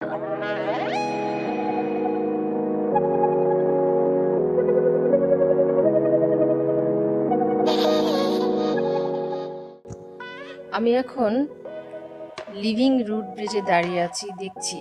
আমি এখন living root ব্রিজে দাঁড়িয়ে আছি, দেখছি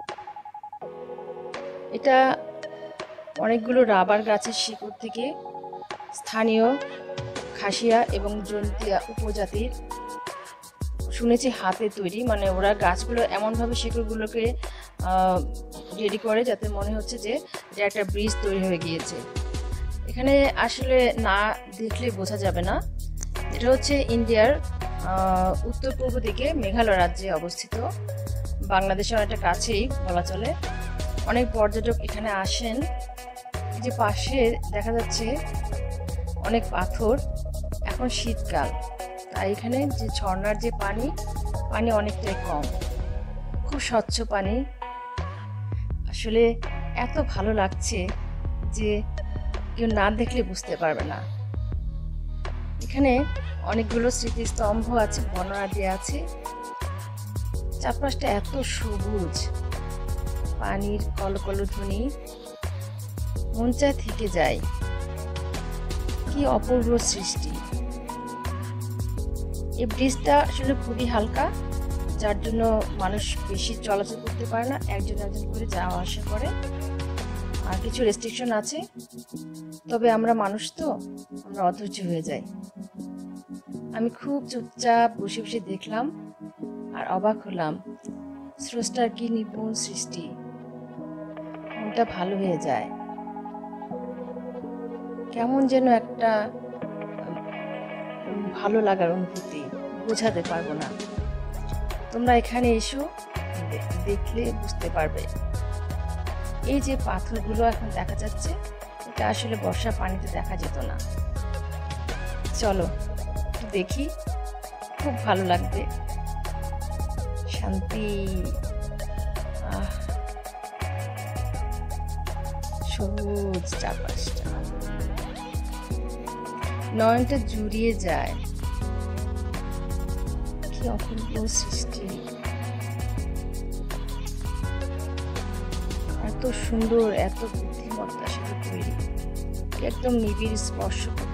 এটা অনেকগুলো রাবার গাছের শিকড় থেকে স্থানীয় খাসিয়া এবং জন্তিয়া উপজাতির শুনেছি হাতে তৈরি, মানে ওরা গাছগুলো এমনভাবে শিকড়গুলোকে রেডি করে যাতে মনে হচ্ছে যে এটা একটা ব্রিজ তৈরি হয়ে গিয়েছে। এখানে আসলে না দেখলে বোঝা যাবে না। এটা হচ্ছে ইন্ডিয়ার উত্তর পূর্ব দিকে মেঘালয় রাজ্যে অবস্থিত, বাংলাদেশের অনেকটা কাছেই বলা চলে। অনেক পর্যটক এখানে আসেন। যে পাশে দেখা যাচ্ছে অনেক পাথর, এখন শীতকাল তাই এখানে যে ঝর্ণার যে পানি অনেকটাই কম, খুব স্বচ্ছ পানি। আসলে এত ভালো লাগছে যে কেউ না দেখলে বুঝতে পারবে না। এখানে অনেকগুলো স্মৃতিস্তম্ভ আছে, বর্ণনা দেওয়া আছে। চারপাশটা এত সবুজ, পানির কলকলধ্বনি মন চায় থেকে যায়। কি অপূর্ব সৃষ্টি! এই ব্রিজটা আসলে খুবই হালকা, যার জন্য মানুষ বেশি চলাচল করতে পারে না, একজন করে যাওয়া আসা করে। আর কিছু রেস্ট্রিকশন আছে, তবে আমরা মানুষ তো, আমরা অধৈর্য হয়ে যাই। আমি খুব চুপচাপ বসে বসে দেখলাম আর অবাক হলাম, স্রষ্টার কি নিপুণ সৃষ্টি। মনটা ভালো হয়ে যায়, কেমন যেন একটা ভালো লাগার অনুভূতি, বোঝাতে পারবো না। তোমরা এখানে এসো, দেখলে বুঝতে পারবে। এই যে পাথরগুলো এখন দেখা যাচ্ছে, এটা আসলে বর্ষা পানিতে দেখা যেত না। চলো দেখি, খুব ভালো লাগবে, শান্তি। সবুজ চারপাশটা, নয়নটা জুড়িয়ে যায়। কি অপূর্ব সৃষ্টি, এত সুন্দর, এত বুদ্ধিমত্তার সাথে তৈরি, একদম নিবিড় স্পর্শ